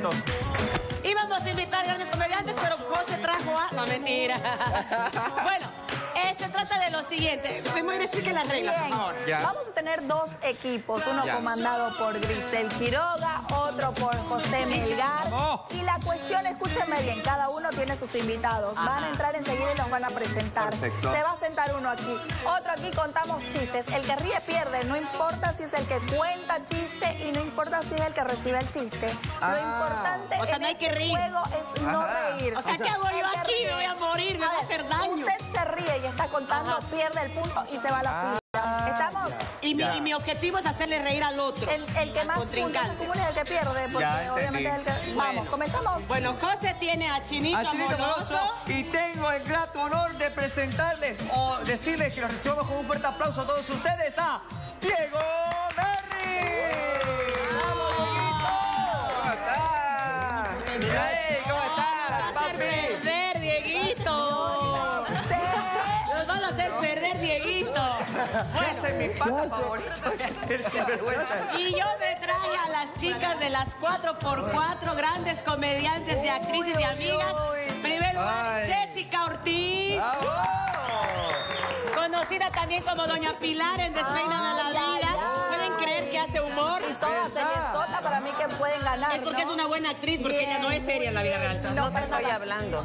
esto. Íbamos a invitar grandes comediantes, pero José trajo a... No, mentira. Bueno, se trata de lo siguiente. Me explique las reglas, por favor. Ya. Vamos a tener dos equipos, uno comandado por Grisel Quiroga, otro por José Melgar. Y la cuestión, escúchenme bien, cada uno tiene sus invitados. Van a entrar enseguida y los van a presentar. Perfecto. Se va a sentar uno aquí, otro aquí, contamos chistes. El que ríe pierde, no importa si es el que cuenta chiste y no importa si es el que recibe el chiste. Lo importante o sea, no hay que reír. juego es no reír. O sea, ¿qué hago yo aquí? Me voy a morir, me va a hacer daño. Usted se ríe y está contando, pierde el punto y se va a la fila. ¿Estamos? Y mi objetivo es hacerle reír al otro. El que más puntos acumule es el que pierde, porque obviamente es el que... Vamos, comenzamos. Bueno, José tiene a Chinito Amoroso. Y tengo el grato honor de presentarles o decirles que los recibamos con un fuerte aplauso a todos ustedes a Diego Merry. ¡Vamos, Dieguito! ¿Cómo estás, Vas a hacer perder, Dieguito. Nos vas a hacer perder, Dieguito. Ese es mi pata favorito, el sinvergüenza. Y yo me traje a las chicas de las 4x4, grandes comediantes y actrices y amigas. En primer lugar, Jessica Ortiz. Conocida también como Doña Pilar en Despeiname la Vida. ¿Pueden creer que hace humor? Y todas seriesota para mí que pueden ganar, Es porque es una buena actriz, porque ella no es seria en la vida real. No te estoy hablando.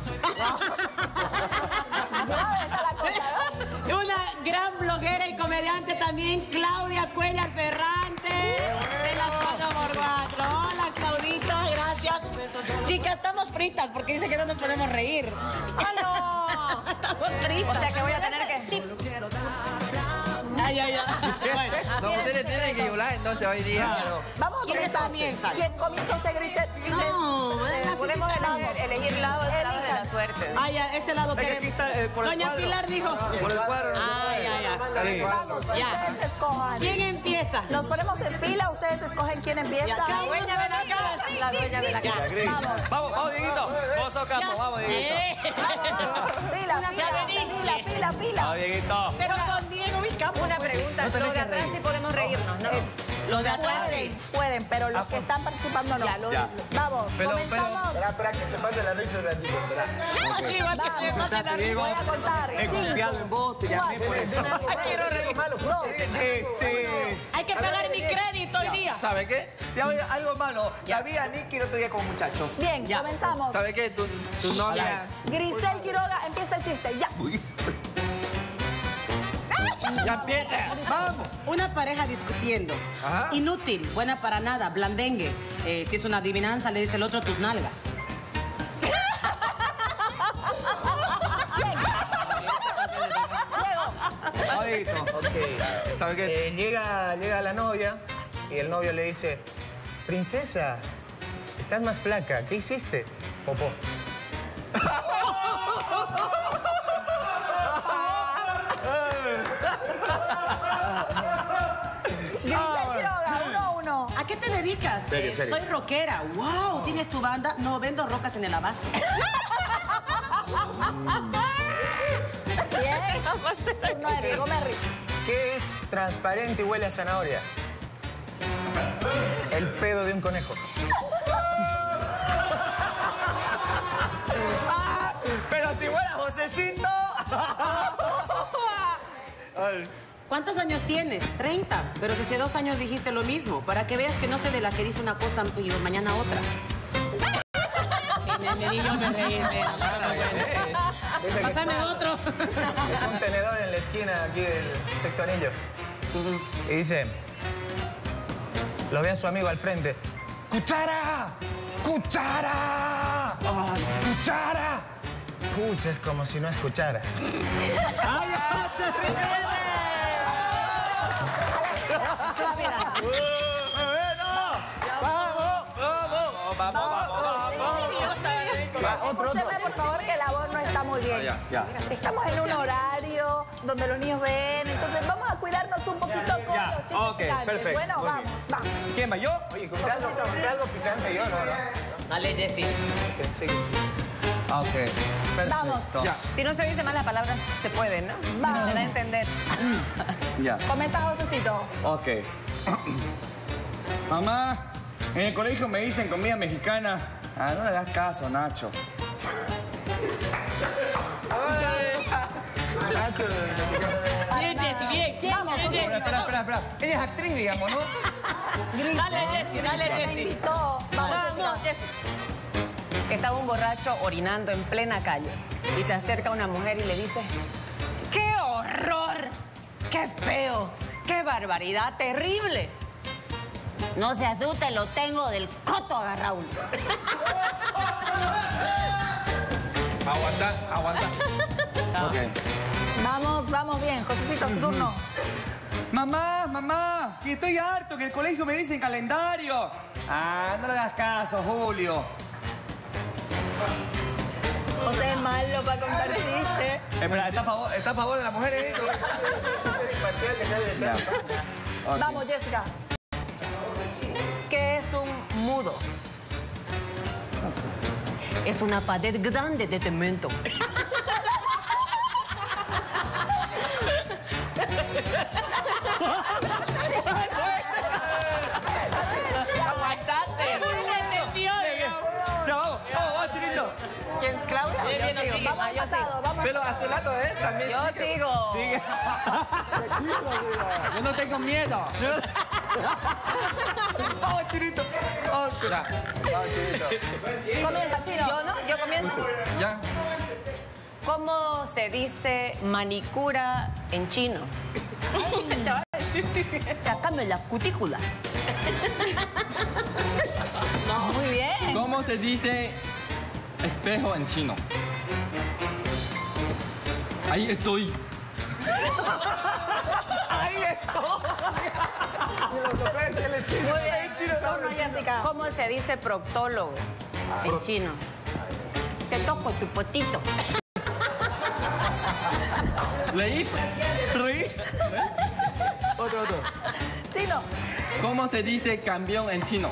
Una gran bloguera y comediante también, Claudia Cuellar Ferrante, de las 4x4. Hola, Claudita, gracias. Chicas, estamos fritas porque dice que no nos podemos reír. ¡Ah, no! Estamos fritas. O sea que voy a tener que... Sí. Ay, ay, ay. Bueno. No, ustedes tienen que hablar entonces hoy día. Claro. Vamos a ¿Quiénes comenzar. comienzan? ¿Quién comienza usted, Grisel? No, podemos elegir lado de la suerte. Ay, ya, ese lado que... por el Doña cuadro. Pilar dijo... Por el cuadro. Ay, ay, ay. Vamos, Ya. ustedes escojan. ¿Quién empieza? Nos ponemos en fila, ustedes escogen quién empieza. La dueña de la casa. La dueña de la casa. Vamos, Dieguito. Vamos a campo, vamos, Dieguito. Fila. Vamos, Dieguito. Pero con Diego, mi capo. Una pregunta, los de atrás sí podemos reírnos, ¿no? Los de atrás sí. Pueden, pero los que están participando no. Vamos, comenzamos. Espera, que se pase la risa un ratito. Aquí va que se pase la risa. Voy a contar. He confiado en vos, te llamé por eso. Quiero reír. Hay que pagar mi crédito hoy día. ¿Sabe qué? Te hago algo malo. La vi a Nicky el otro día como muchacho. Bien, comenzamos. ¿Sabe qué? Tu novia... Grisel Quiroga, empieza el chiste. Ya. ¡Ya empieza! Vamos. Una pareja discutiendo. Ajá. Inútil, buena para nada, blandengue. Si es una adivinanza, le dice el otro tus nalgas. Dieguito. ¿Sabe qué? Llega la novia y el novio le dice, princesa, estás más flaca, ¿qué hiciste? Popó. Grisel Quiroga, 1-1. ¿A qué te dedicas? Serio. Soy rockera. ¡Wow! ¿Tienes tu banda? No, vendo rocas en el abasto. Bien. Turno de Diego Merry. ¿Qué es transparente y huele a zanahoria? El pedo de un conejo. Pero si fuera Josecito. ¿Cuántos años tienes? 30. Pero si hace 2 años dijiste lo mismo. Para que veas que no soy de la que dice una cosa y mañana otra. Yo me reí. Pásame otro. Es un tenedor en la esquina aquí del sexto anillo. Y dice, lo ve a su amigo al frente. ¡Cuchara! ¡Cuchara! ¡Cuchara! Pucha, es como si no escuchara. Escúcheme, por favor, que la voz no está muy bien. Estamos en un horario donde los niños ven, entonces vamos a cuidarnos un poquito con los chistes ok, picantes. perfecto. Bueno, Muy bien. vamos. ¿Quién va? ¿Yo? Oye, conté algo picante yo, ¿no? Dale, Jessy. Pensé que sí. Ok. Vamos. Ya. Si no se dice más las palabras, se puede, ¿no? Vamos. Se da a entender. Ya. Comienza Josecito. Ok. Mamá, En el colegio me dicen comida mexicana. Ah, no le das caso, Nacho. Nacho. Bien, Jessy, bien. Vamos, Bien, Jessy. Espera. Ella es actriz, digamos, ¿no? Dale, Jessy, dale, Me Jessy. invitó. Vamos, No, Jessy. Estaba un borracho orinando en plena calle y se acerca una mujer y le dice: ¡qué horror! ¡Qué feo! ¡Qué barbaridad! ¡Terrible! No se asuste, lo tengo del coto agarrado. Aguanta. Vamos bien. Josecito, su turno. Mamá, que estoy harto, que el colegio me dicen calendario. Ah, no le das caso, Julio. José es malo para contar chistes. Espera, ¿está a favor de las mujeres? Vamos, Jessica. ¿Qué es un mudo? Es una pared grande de cemento. Aguantate. Ya, vamos, Chinito. ¿Quién? ¿Claudia? Vamos pasado, vamos. Pero a su lado, también. Yo sigo. Sigue. Yo no tengo miedo. Vamos, Chinito. Vamos. Ya. Comienza, Chino. Yo no, yo comienzo. Ya. ¿Cómo se dice manicura en chino? Sácame la cutícula. Muy bien. ¿Cómo se dice espejo en chino? Ahí estoy. Ahí estoy. Muy bien. Turno, Jessica. ¿Cómo se dice proctólogo en chino? Te toco tu potito. Leí. Otro. Chino. ¿Cómo se dice campeón en chino?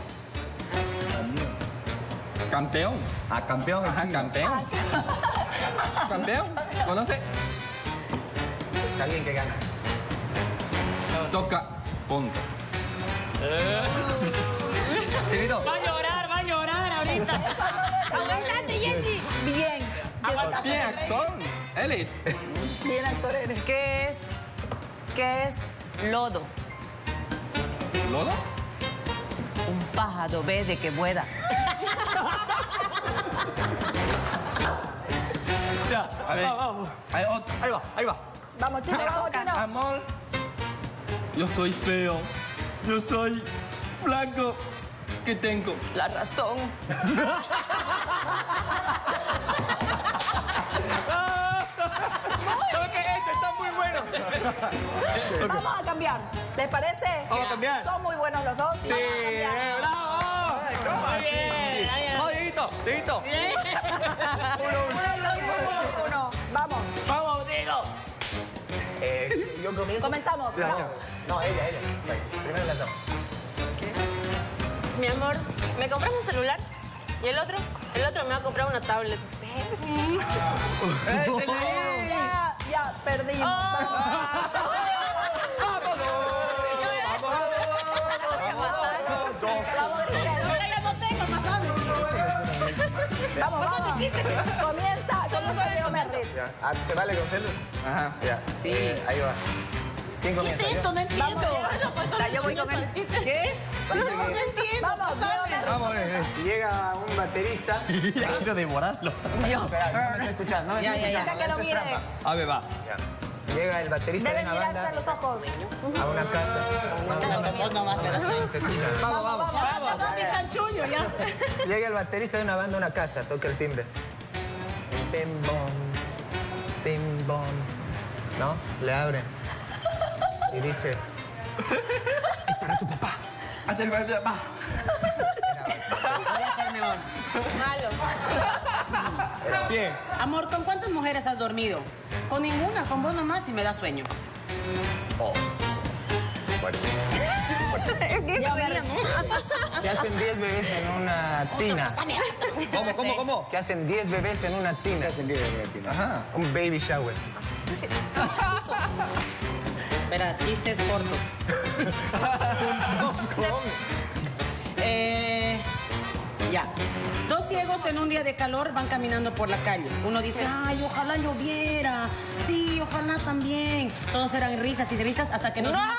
Campeón. Ah, campeón. Ajá, campeón. Campeón. ¿Conoce? Es alguien que gana. Toca fondo. Chinito. Va a llorar ahorita. Aguantate, Jessy. Bien. Jessica. Bien, actor. Él es. Bien actor eres. ¿Qué es lodo? ¿Lodo? Un pájaro verde que vuela. Ya. A ver. Vamos. Hay otro. Ahí va. Vamos, Chino, vamos, Chino. Amor. Yo soy feo. Yo soy flaco. ¿Qué tengo? La razón. ¿Sabes qué? Este está muy bueno. Vamos a cambiar. ¿Les parece? Vamos a cambiar. Son muy buenos los dos. Sí, Vamos a cambiar. bravo. Muy bien. Vamos, Dieguito. Uno. Vamos. Vamos, Diego. Yo comienzo. Comenzamos. Vamos. No, ella. Primero las dos. Mi amor, ¿me compras un celular? ¿Y el otro? El otro me va a comprar una tablet. Ya perdimos. Vamos, comienza. Solo soy Diego Merritt. Ya. Ah, ¿se vale con celu? Ajá. Ya. Sí. Ahí va. ¿Quién comienza? ¿Qué es esto? No entiendo. Yo voy con él. ¿Qué? No entiendo. Vamos, Vamos, Llega un baterista. Quiero devorarlo. Espera, no me está escuchando. No me está escuchando. Que lo Eso es mire. trampa. A ver, va. Ya. Llega el baterista de Deben una mirarse a banda los ojos. a una casa. Vos nomás, ¿verdad? No se escucha. Vamos. Perdón, mi chanchullo, ya. Llega el baterista de una banda a una casa, toca el timbre. Pim, bom, pim, bom. ¿No? Le abren. Y dice, Hasta el va. Voy a ser mejor. Bien. Amor, ¿con cuántas mujeres has dormido? Con ninguna, con vos nomás y me da sueño. que hacen 10 bebés en una tina. ¿Cómo? Que hacen 10 bebés en una tina. Ajá. Un baby shower. Espera, chistes cortos. Ya. Dos ciegos en un día de calor van caminando por la calle. Uno dice, ay, ojalá lloviera. Sí, ojalá también. Todos eran risas y risas hasta que no... ¡No!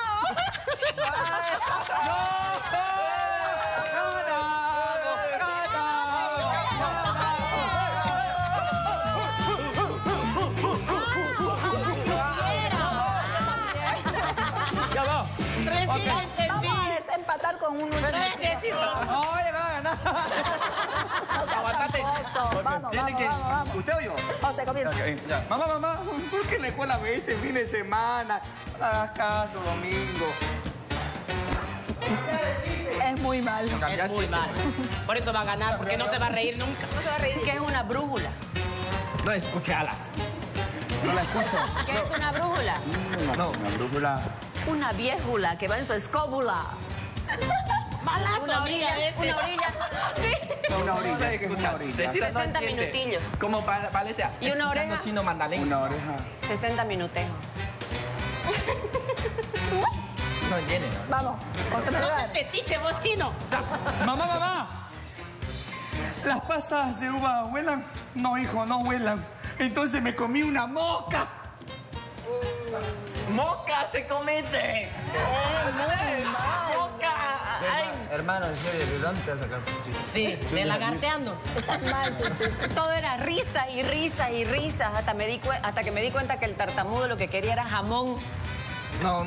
Vamos a desempatar con un último. Oye, va a ganar. Aguantate. Vamos. ¿Usted o yo? José, comienza. Ok, ya. Mamá, ¿por qué la escuela me dice fin de semana? No hagas caso, domingo. Es muy mal. Es muy mal. Por eso va a ganar, porque no se va a reír nunca. No se va a reír. ¿Qué es una brújula? No escuchala. No la escucho. ¿Qué es una brújula? No, una brújula. Una viejula que va en su escóbula. Malazo, Una orilla, ese. una orilla. Una orilla, que es una orilla. Decir 60 minutillos. Como parece ¿Y una escuchando oreja? chino mandarín. Una oreja. 60 minutejos. No entiende, ¿no? Vamos, José No Melgar. seas fetiche, vos chino. Mamá. ¿Las pasas de uva huelan? No, hijo, no huelan. Entonces me comí una mosca. ¡Moca se comete! ¡Moca! Hermano, en serio, ¿de dónde te vas a sacar tus chistes? Sí, de lagarteando. Mal, sí. Todo era risa y risa y risas hasta que me di cuenta que el tartamudo lo que quería era jamón. No.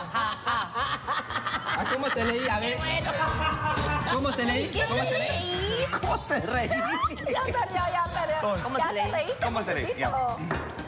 ¿Cómo se leí? A ver. ¿Cómo se leí? ¿Cómo se reí? Ya perdió. ¿Cómo ¿Ya se te leí? reíste, ¿Cómo se leí? Josecito?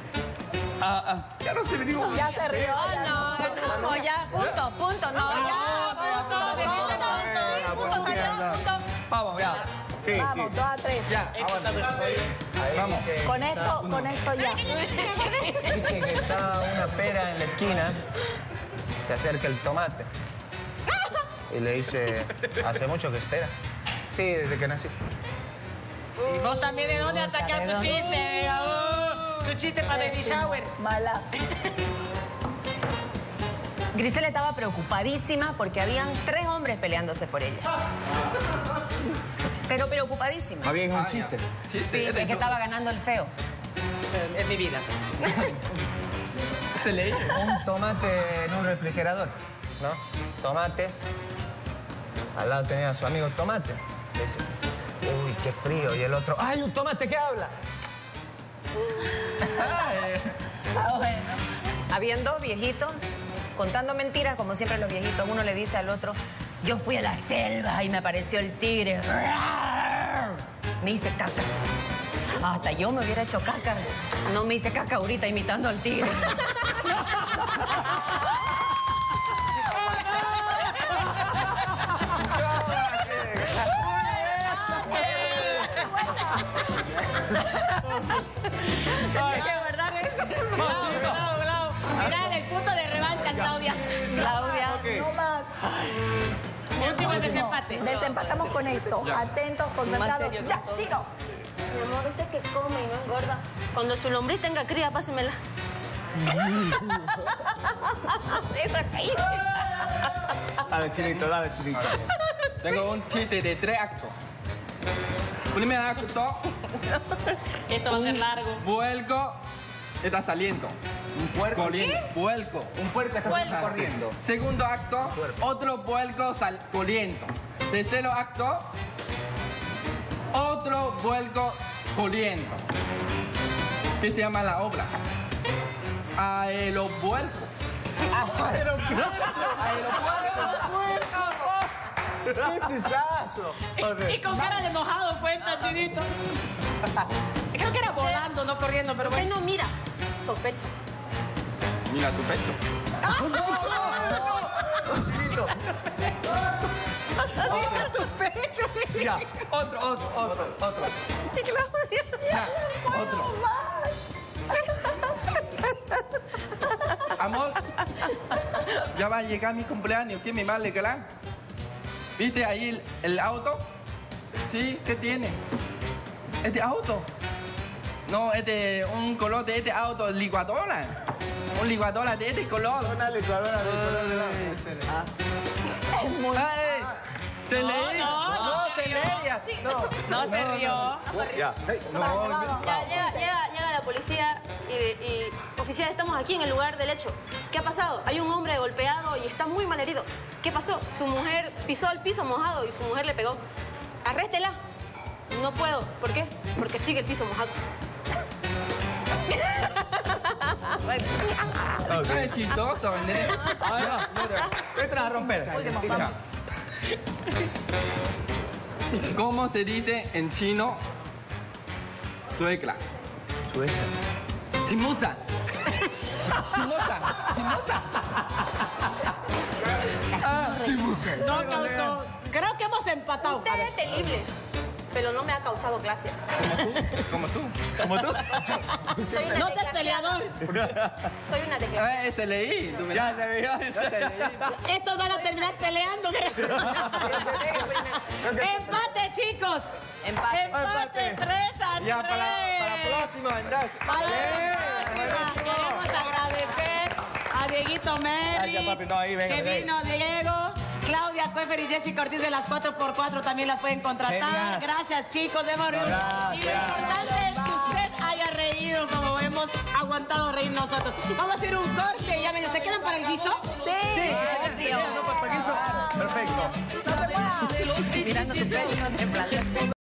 Ya no se venimos. Ya se rió. No, ya, punto, no, ya, punto, salió, punto. Vamos, ya. Sí. Vamos, 2 a 3. Ya, Ahí dice, Con esto ya. dice que está una pera en la esquina. Se acerca el tomate. Y le dice, ¿hace mucho que espera? Sí, desde que nací. ¿Y vos también de dónde has sacado tu chiste? Tu chiste para baby shower. Malazo. Grisel estaba preocupadísima porque habían 3 hombres peleándose por ella. Pero preocupadísima. Había un chiste. Sí, es que estaba ganando el feo. Es mi vida. se leí. Un tomate en un refrigerador, ¿no? Tomate. Al lado tenía a su amigo tomate. Le dice, uy, qué frío. Y el otro, ¡ay, un tomate que habla! Habían 2 viejitos contando mentiras, como siempre los viejitos. Uno le dice al otro, yo fui a la selva y me apareció el tigre. Me hice caca. Hasta yo me hubiera hecho caca. No me hice caca ahorita imitando al tigre. ¿Qué verdad es? Bravo. Mira, el punto de revancha, Claudia. Claudia. No más. Último desempate. Desempatamos con esto. Atentos, concentrados. serio que Ya, todo. Chino. Mi amor, viste que come y no engorda. Cuando su lombriz tenga cría, pásemela. Dale, Chinito. Tengo un chiste de 3 actos. Primer acto, Esto va a ser largo. vuelco está saliendo. ¿Un puerco? Vuelco. Un puerco está Puerco. corriendo. Segundo acto, otro vuelco corriendo. Tercer acto, otro vuelco corriendo. ¿Qué se llama la obra? Aerovuelco. ¡Qué chistazo! Y con cara de enojado cuenta, Chinito. Creo que era volando, no corriendo, pero Usted bueno. no mira, sospecha. Mira tu pecho. Chinito. Mira tu pecho. Ya, otro. Ya, otro. Amor, ya va a llegar mi cumpleaños. ¿Qué me va a alegrar? ¿Viste ahí el auto? Sí, ¿qué tiene? ¿Este auto? No, es de un color de este auto, licuadora. Un licuadora de este color. Una licuadora del color del agua. ¡Ay! ¡Se leí! No, hacen ellas. No se rió. Ya. Vamos. Ya, llega la policía y oficial, estamos aquí en el lugar del hecho. ¿Qué ha pasado? Hay un hombre golpeado y está muy mal herido. ¿Qué pasó? Su mujer pisó el piso mojado y su mujer le pegó. Arréstela. No puedo. ¿Por qué? Porque sigue el piso mojado. Es chistoso, ¿entendés? Entras a romper. Último, Ya. vamos. ¿Cómo se dice en chino suegra? Suegra. Chimosa. Chimosa. No causó. Creo que hemos empatado. Usted es temible, pero no me ha causado gracia. Como tú. Soy una No seas peleador. Soy una declaración. Ese leí. Tú me Ya se veía ese leí. Estos van a terminar peleando. Empate, chicos. Empate 3-3. Ya, para la próxima, Andrés. Para la próxima, queremos agradecer a Dieguito Merry, Gracias, papi. No, ahí, venga, que venga. vino Diego, Claudia Cuéfer y Jessica Ortiz de las 4x4 también las pueden contratar. Genial. Gracias, chicos. Hemos reído. Y lo importante es que usted haya reído como hemos aguantado reír nosotros. Vamos a hacer un corte. Ya ven, ¿se quedan para el guiso? Sí. Perfecto. No te muevas. Mirando tu pelo en plan.